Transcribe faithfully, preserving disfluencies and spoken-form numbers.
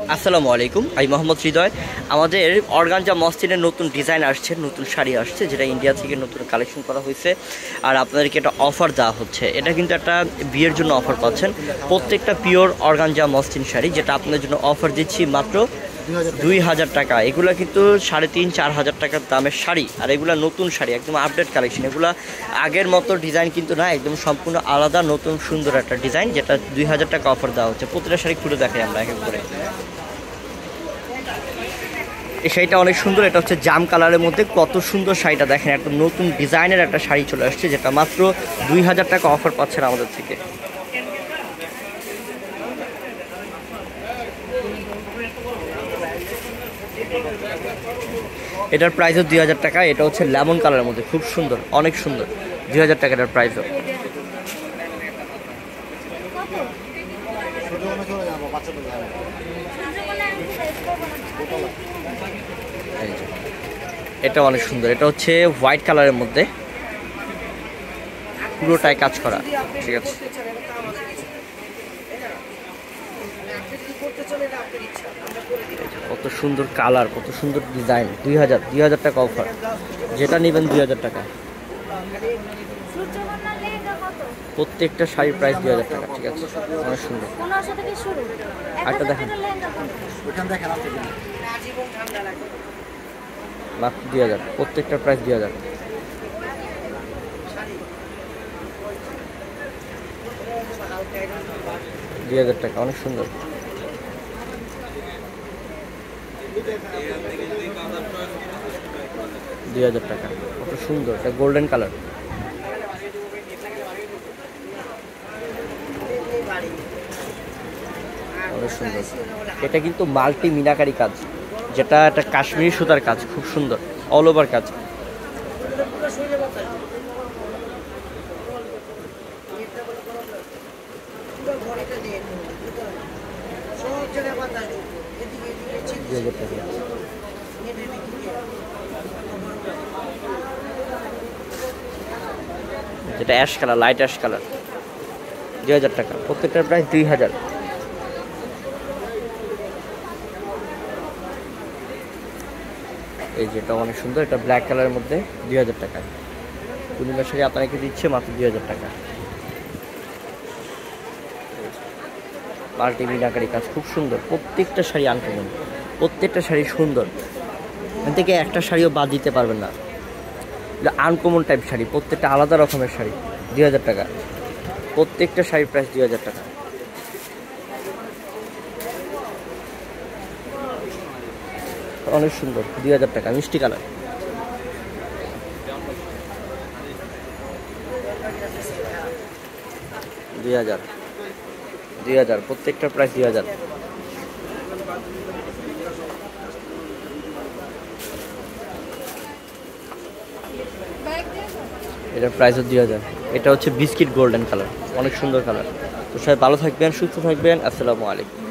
আসসালামু আলাইকুম, আমি মোহাম্মদ হৃদয়। আমাদের অর্গানজা মসলিনের নতুন ডিজাইন আসছে, নতুন শাড়ি আসছে, যেটা ইন্ডিয়া থেকে নতুন কালেকশন করা হয়েছে। আর আপনাদেরকে একটা অফার দেওয়া হচ্ছে। এটা কিন্তু একটা বিয়ের জন্য অফার পাচ্ছেন। প্রত্যেকটা পিওর অর্গানজা মসলিন শাড়ি, যেটা আপনাদের জন্য অফার দিচ্ছি মাত্র দুই হাজার টাকা। এগুলো কিন্তু সাড়ে তিন চার হাজার টাকার দামের শাড়ি। আর এগুলো নতুন শাড়ি, একদম আপডেট কালেকশন। এগুলো আগের মতো ডিজাইন কিন্তু না, একদম সম্পূর্ণ আলাদা নতুন সুন্দর একটা ডিজাইন, যেটা দুই হাজার টাকা অফার দেওয়া হচ্ছে। প্রতিটা শাড়ি খুলে দেখাই আমরা এক এক করে। এই শাড়িটা অনেক সুন্দর, এটা হচ্ছে জাম কালারের মধ্যে। কত সুন্দর শাড়িটা দেখেন, একটা নতুন ডিজাইনের একটা শাড়ি চলে আসছে, যেটা মাত্র দুই হাজার টাকা অফার পাচ্ছেন আমাদের থেকে। এটার প্রাইসও দুই হাজার টাকা। এটা হচ্ছে লেমন কালারের মধ্যে, খুব সুন্দর, অনেক সুন্দর। দুই হাজার টাকা এটার প্রাইসও। এটা অনেক সুন্দর, এটা হচ্ছে হোয়াইট কালারের মধ্যে, পুরোটাই কাজ করা। ঠিক আছে, কত সুন্দর কালার, কত সুন্দর ডিজাইন। দুই হাজার দুই হাজার টাকা অফার, যেটা নেবেন দুই হাজার টাকা। প্রত্যেকটা শাড়ির প্রাইস দুই হাজার টাকা। ঠিক আছে, অনেক সুন্দর। একটা দেখেন, মাত্র দুই হাজার, প্রত্যেকটার প্রাইস দুই হাজার। দুই হাজার টাকা, অনেক সুন্দর। দুই হাজার টাকা, কত সুন্দর। এটা গোল্ডেন কালার, অনেক সুন্দর। এটা কিন্তু মাল্টি মিনাকারি কাজ, যেটা একটা কাশ্মীরি সুতার কাজ, খুব সুন্দর, অল ওভার কাজ। যেটা ash colour, light ash colour, দুই হাজার টাকা। প্রত্যেকটার প্রাইস দুই হাজার। এই যেটা অনেক সুন্দর, এটা ব্ল্যাক কালারের মধ্যে, দুই হাজার টাকা। পূর্ণিমা শাড়ি আপনাকে দিচ্ছে মাত্র দুই হাজার টাকা। মাল্টি মিনাকারি কাজ, খুব সুন্দর। প্রত্যেকটা শাড়ি আনকমন, প্রত্যেকটা শাড়ি সুন্দর। এখান থেকে একটা শাড়িও বাদ দিতে পারবেন না। আনকমন টাইপ শাড়ি, প্রত্যেকটা আলাদা রকমের শাড়ি। দুই হাজার টাকা, প্রত্যেকটা শাড়ির প্রাইস দুই হাজার টাকা। অনেক সুন্দর, দুই হাজার টাকা, মিষ্টি কালার। দুই হাজার দুই হাজার প্রত্যেকটা প্রাইস দুই হাজার। এটার প্রাইসও দুই হাজার। এটা হচ্ছে বিস্কিট গোল্ডেন কালার, অনেক সুন্দর কালার। তো সবাই ভালো থাকবেন, সুস্থ থাকবেন। আসসালামু আলাইকুম।